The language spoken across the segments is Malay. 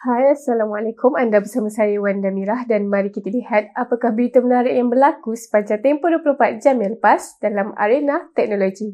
Hai, Assalamualaikum. Anda bersama saya Wanda Mirah dan mari kita lihat apakah berita menarik yang berlaku sepanjang tempoh 24 jam yang lepas dalam arena teknologi.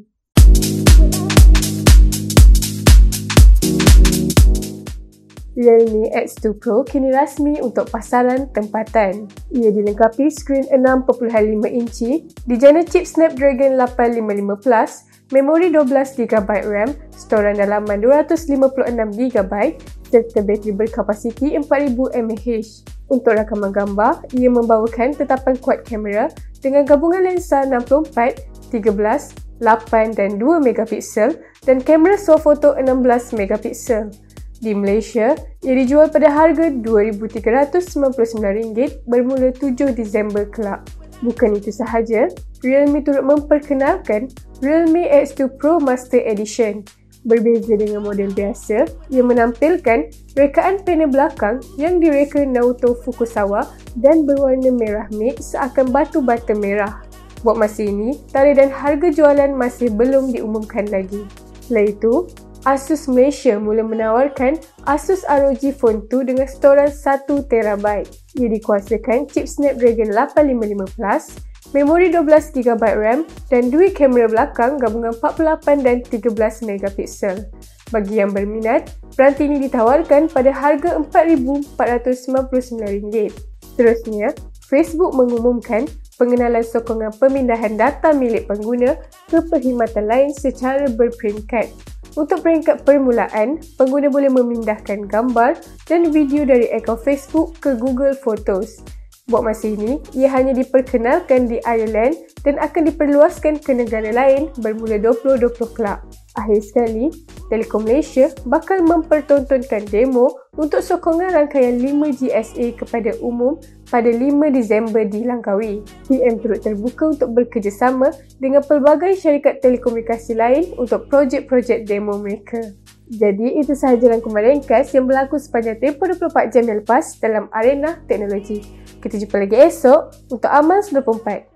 Realme X2 Pro kini rasmi untuk pasaran tempatan. Ia dilengkapi skrin 6.5 inci, dijana chip Snapdragon 855 Plus, memori 12GB RAM, storan dalaman 256GB serta bateri berkapasiti 4000 mAh. Untuk rakaman gambar, ia membawakan tetapan kuat kamera dengan gabungan lensa 64, 13, 8 dan 2 megapiksel dan kamera swafoto 16 megapiksel. Di Malaysia, ia dijual pada harga RM2,399 bermula 7 Disember kelak. Bukan itu sahaja, Realme turut memperkenalkan Realme X2 Pro Master Edition. Berbeza dengan model biasa, ia menampilkan rekaan panel belakang yang direka Naoto Fukusawa dan berwarna merah mid seakan batu bata merah. Buat masa ini, tarikh dan harga jualan masih belum diumumkan lagi. Selain itu, Asus Malaysia mula menawarkan Asus ROG Phone 2 dengan storan 1TB. Ia dikuasakan chip Snapdragon 855 Plus, memori 12GB RAM dan dua kamera belakang gabungan 48 dan 13 megapiksel. Bagi yang berminat, peranti ini ditawarkan pada harga RM4,499. Seterusnya, Facebook mengumumkan pengenalan sokongan pemindahan data milik pengguna ke perkhidmatan lain secara berperingkat. Untuk peringkat permulaan, pengguna boleh memindahkan gambar dan video dari akaun Facebook ke Google Photos. Buat masa ini, ia hanya diperkenalkan di Ireland dan akan diperluaskan ke negara lain bermula 2020 kelak. Akhir sekali, Telekom Malaysia bakal mempertontonkan demo untuk sokongan rangkaian 5G SA kepada umum pada 5 Disember di Langkawi. TM turut terbuka untuk bekerjasama dengan pelbagai syarikat telekomunikasi lain untuk projek-projek demo mereka. Jadi, itu sahaja rangkuman ringkas yang berlaku sepanjang tempoh 24 jam yang lepas dalam arena teknologi. Kita jumpa lagi esok untuk Amal 24.